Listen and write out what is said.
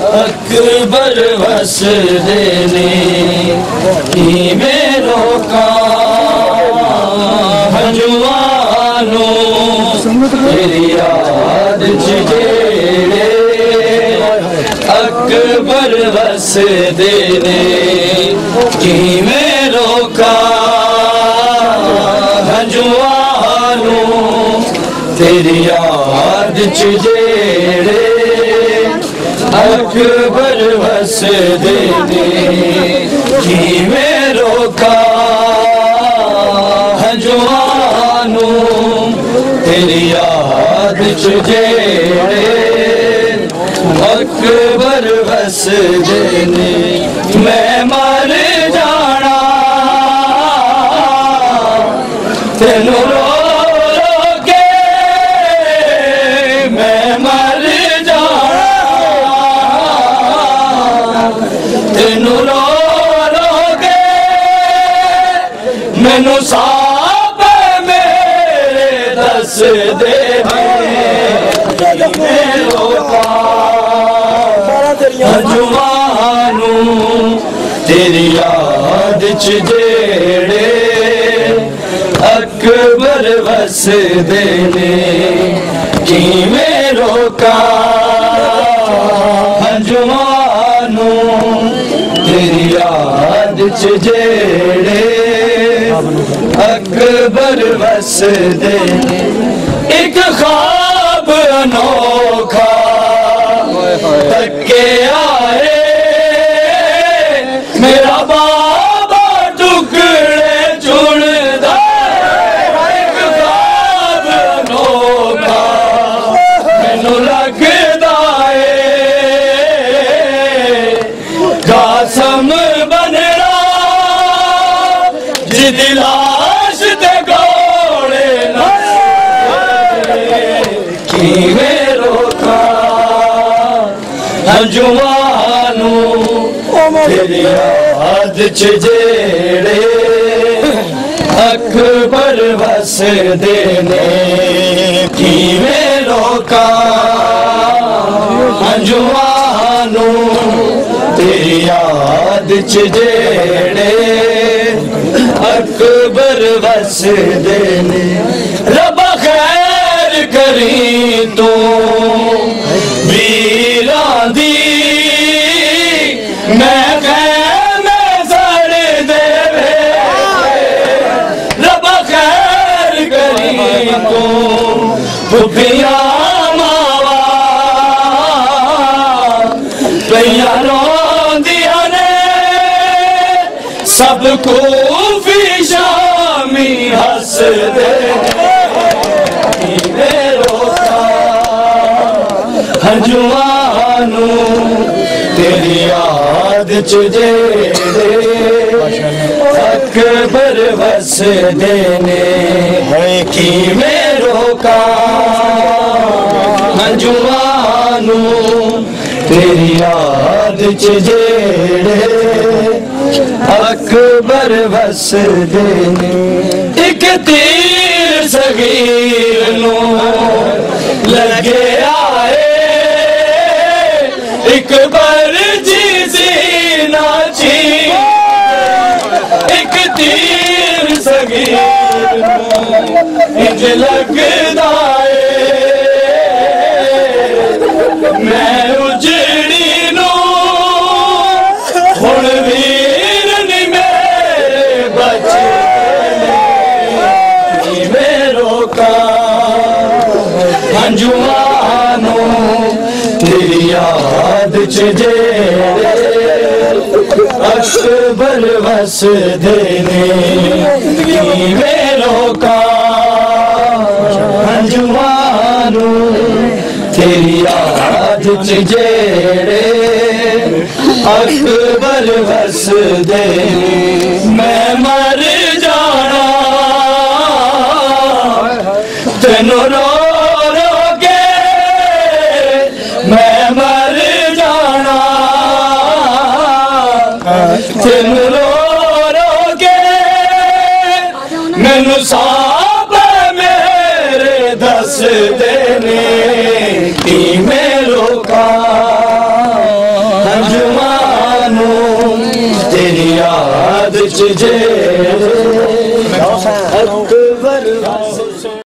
اکبر وسدے نے میں روکا ہنجوانوں تیری یاد جھیڑے اکبر وسدے نے میں روکا ہنجوانوں تیری یاد جھیڑے اکبر وسدے نے میں روکا ہنجوانوں تیری یاد جھیڑے اکبر وسدے نے میں مر جانا تینوں رو کے میں مر جانا تینوں رو کے مینوں سانپ میرے دس دے میں روکا ہنجوانوں تیری یاد جھیڑے اکبر وسدے نے میں روکا ہنجوانوں تیری یاد جھیڑے اکبر وسدے نے ایک خواب انوکھا تکے آئے میرا بابا ٹکڑے چڑھدا ایک خواب انوکھا مینوں لگدا اے قاسم بننا جدی لاش تے گھوڑے کیویں روکا ہنجوانوں تیری یاد جھیڑے اکبر وسدے نے کیویں روکا ہنجوانوں تیری یاد جھیڑے اکبر وسدے نے رب خیر کری تو ویران دی میں خیمے سڑ دے رب خیر کری تو پھپھیاں ماوا پہیاں روندیاں نے سب کوفی شامی ہس دے میں روکا ہنجوانوں تیری یاد جھیڑے اکبر وسدے نے میں روکا ہنجوانوں تیری یاد جھیڑے اکبر وسدے نے ایک تیر صغیر نو لگے آئے ایک برجی زینہ چی ایک تیر صغیر نو انج لگدا اے میں اجڑی نو ہن ویر نہیں میرے بچے میں روکا ہنجوانوں تیری یاد جھیڑے اکبر وسدے نے میں روکا ہنجوانوں تیری یاد جھیڑے اکبر وسدے نے میں مر جانا تینوں رو کے میں مر جانا تینوں رو کے مینوں سانپ میرے دس دے نے میں روکا چجے اکبر